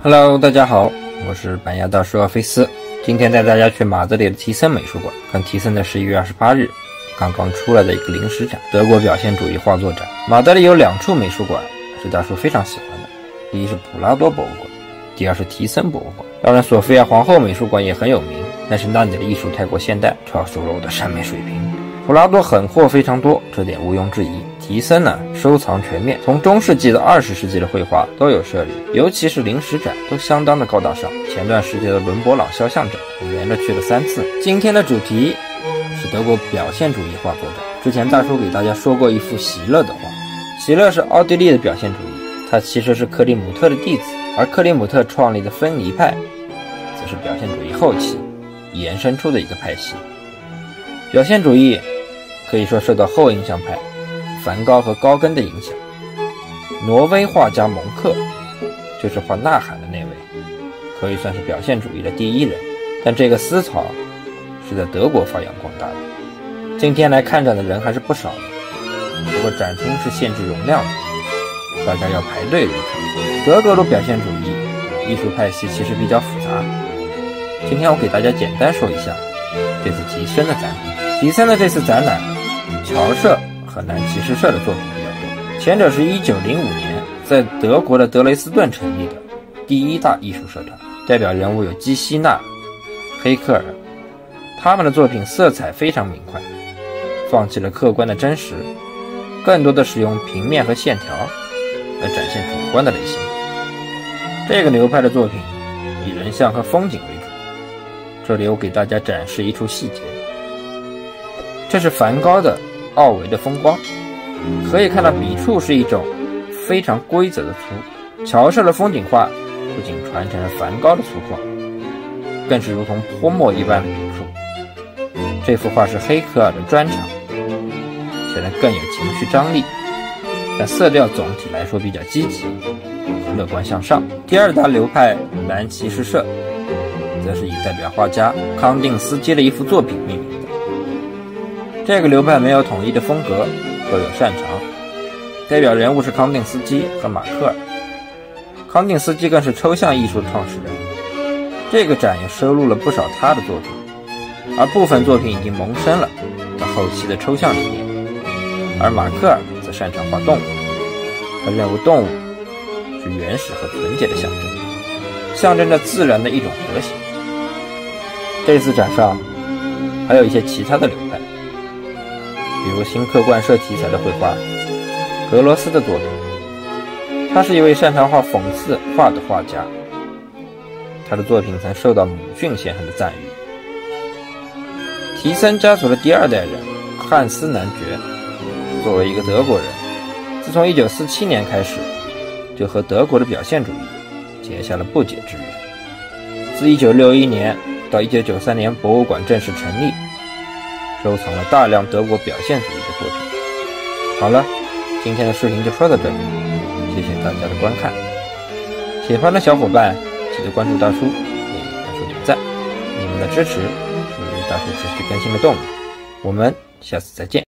Hello， 大家好，我是板牙大叔奥菲斯。今天带大家去马德里的提森美术馆，看提森的11月28日刚刚出来的一个临时展，德国表现主义画作展。马德里有2处美术馆是大叔非常喜欢的，第一是普拉多博物馆，第二是提森博物馆。当然索菲亚皇后美术馆也很有名，但是那里的艺术太过现代，超出了我的审美水平。普拉多狠货非常多，这点毋庸置疑。提森呢，收藏全面，从中世纪到20世纪的绘画都有涉猎，尤其是临时展都相当的高大上。前段时间的伦勃朗肖像展，我连着去了3次。今天的主题是德国表现主义画作展。之前大叔给大家说过一幅席勒的画，席勒是奥地利的表现主义，他其实是克里姆特的弟子，而克里姆特创立的芬尼派则是表现主义后期延伸出的一个派系。表现主义可以说受到后印象派梵高和高更的影响。挪威画家蒙克就是画《呐喊》的那位，可以算是表现主义的第一人，但这个思潮是在德国发扬光大的。今天来看展的人还是不少的，不过展厅是限制容量的，大家要排队入场。德国的表现主义艺术派系其实比较复杂，今天我给大家简单说一下这次提森的展品。提森的这次展览，乔社和南骑士社的作品比较多。前者是1905年在德国的德累斯顿成立的第一大艺术社团，代表人物有基希纳、黑克尔。他们的作品色彩非常明快，放弃了客观的真实，更多的使用平面和线条来展现主观的类型。这个流派的作品以人像和风景为主，这里我给大家展示一处细节。这是梵高的奥维的风光，可以看到笔触是一种非常规则的粗。乔社的风景画不仅传承了梵高的粗犷，更是如同泼墨一般的笔触。这幅画是黑克尔的专长，显得更有情绪张力，但色调总体来说比较积极和乐观向上。第二大流派南骑士社则是以代表画家康定斯基的一幅作品命名的。这个流派没有统一的风格，各有擅长，代表人物是康定斯基和马克尔。康定斯基更是抽象艺术的创始人，这个展也收录了不少他的作品，而部分作品已经萌生了到后期的抽象理念。而马克尔则擅长画动物，他认为动物是原始和纯洁的象征，象征着自然的一种和谐。这次展上还有一些其他的流派，比如新客观社题材的绘画格罗斯的作品，他是一位擅长画讽刺画的画家，他的作品曾受到鲁迅先生的赞誉。提森家族的第2代人汉斯男爵作为一个德国人，自从1947年开始就和德国的表现主义结下了不解之缘。自1961年到1993年博物馆正式成立，收藏了大量德国表现主义的作品。好了，今天的视频就说到这里，谢谢大家的观看。喜欢的小伙伴记得关注大叔，给大叔点赞，你们的支持是大叔持续更新的动力。我们下次再见。